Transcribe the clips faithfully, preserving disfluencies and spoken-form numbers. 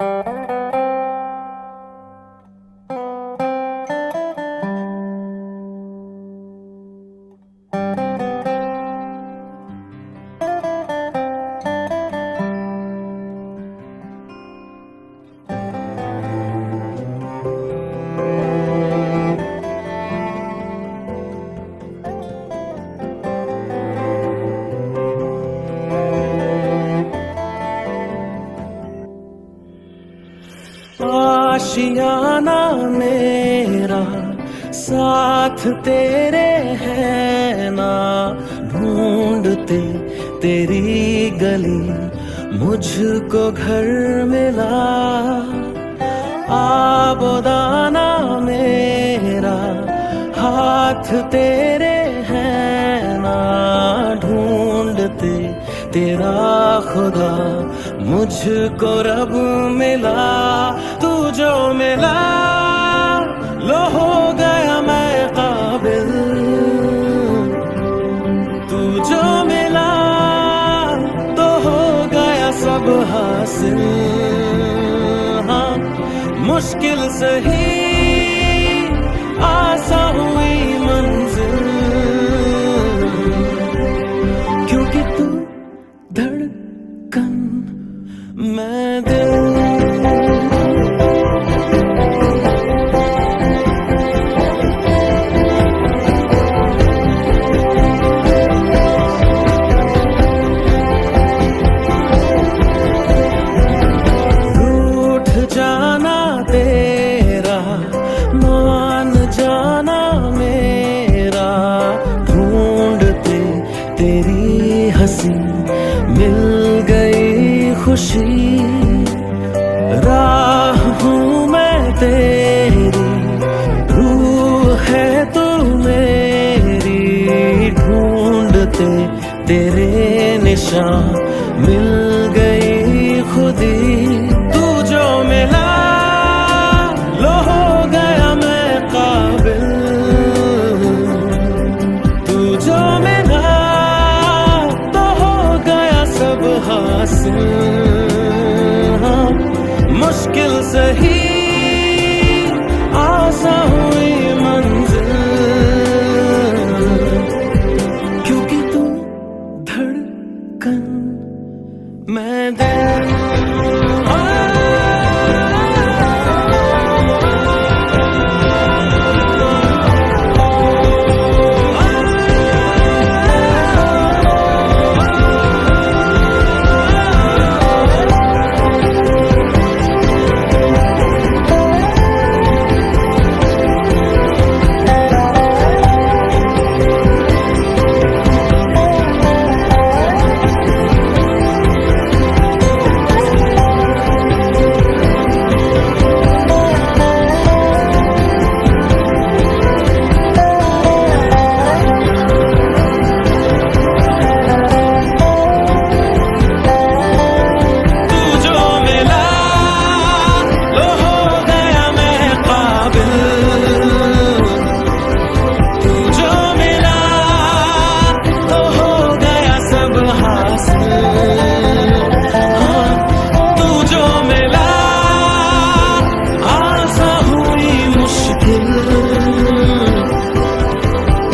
आशियाना मेरा साथ तेरे है ना, ढूंढते तेरी गली मुझको घर मिला। आबोदाना मेरा हाथ तेरे है ना, ढूंढते तेरा खुदा मुझको रब मिला। तू जो मिला लो हो गया मैं काबिल, तू जो मिला तो हो गया सब हासिल। हाँ मुश्किल सही आसा हुई मंजिल, क्योंकि तू धड़कन मैं दिल। तेरी हंसी मिल गई खुशी, राह हूँ मैं तेरी, रूह है तू मेरी। ढूंढते तेरे निशान मिल गई खुदी। तू जो मिला लो हो गया मैं काबिल, तू जो मिला हासिल। हाँ मुश्किल सही आसा हुई मंजिल, क्योंकि तू धड़कन मैं दिल।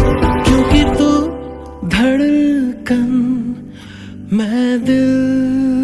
धड़कन मैं दिल।